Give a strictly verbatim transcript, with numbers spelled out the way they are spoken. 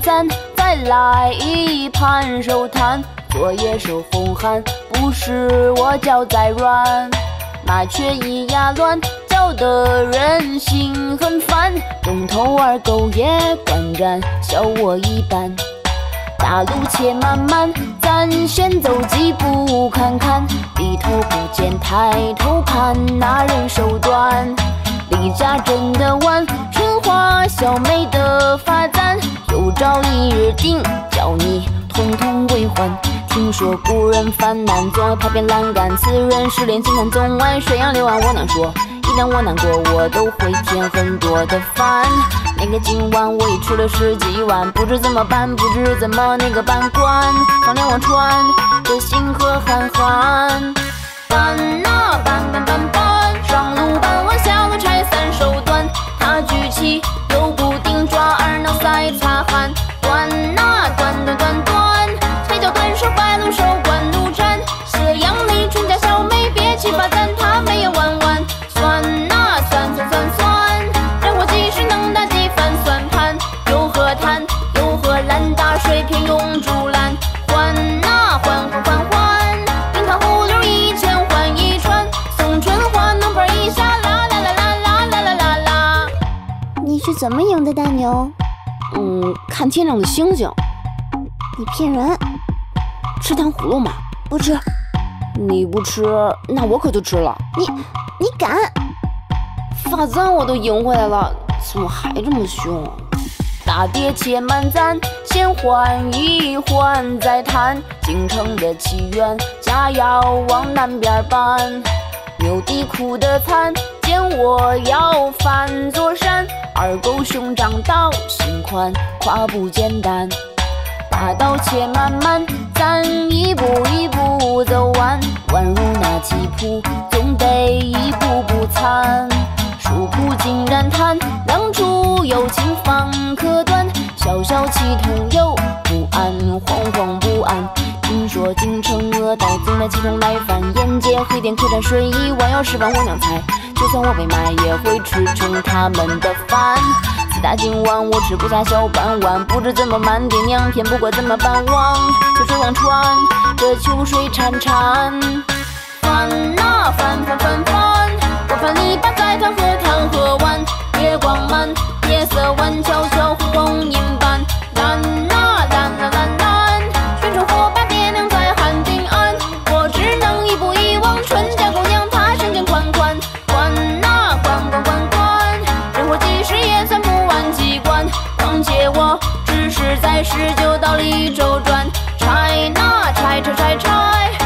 咱再来一盘手摊。昨夜受风寒，不是我脚在软，麻雀咿呀乱，叫得人心很烦。东头儿狗也观战，笑我一般。大路且漫漫，咱先走几步看看。低头不见抬头看，那人手短。离家真的晚，春花小妹的发簪。有朝一日定叫你通通归还。听说古人犯难，总爱跑遍栏杆。此人失恋惊叹，总爱水杨柳岸。我难说，一旦我难过，我都会添很多的烦。那个今晚我已吃了十几碗，不知怎么办，不知怎么那个半关。放眼望穿，这星河憨憨。搬呐搬搬搬搬，上路搬完下路拆三手断。他举起又不定抓耳挠腮擦汗。断呐断断断断，才叫断手白鹿手关怒斩。斜阳里春家小妹别气发簪，她没有弯弯。算呐算算算算，人活几十能打几番算盘。有何谈有何难，大水偏涌竹篮。换呐换换换换，冰糖葫芦一千换一串。送春花能盆一下，啦啦啦啦啦啦啦啦啦。 你是怎么赢的大牛？ 嗯，看天上的星星。 你骗人！ 吃糖葫芦吗？ 不吃。 你不吃，那我可就吃了。 你你敢？ 发簪我都赢回来了，怎么还这么凶啊？大跌且慢咱先缓一缓再谈。京城的奇缘，家要往南边搬。牛地哭得惨，见我要翻座山。二狗兄长到心宽，跨步简单。大道且漫漫，咱一步一步走完。宛如那棋谱，总得一步步参。树铺竟然叹，当初有情方可断。小小气筒又不安，惶惶不安。听说京城恶歹总来气筒来犯，沿街黑店客栈水一碗要十万我娘猜。就算我被卖，也会吃成他们的饭。四大今晚我吃不下小半碗，不知怎么瞒爹娘，骗不过怎么办？望秋水望穿，这秋水潺潺。翻呐翻翻翻翻，我翻篱笆在弹河弹河湾。月光满，夜色晚，悄悄湖光阴般。蓝呐蓝呐蓝蓝，宣传火把爹娘在汉定安。我只能一步一往，春家姑娘她身间宽宽。关呐关关关关，人活几十也算不完机关。况且我只是在十九道里周转。拆呐拆拆拆拆。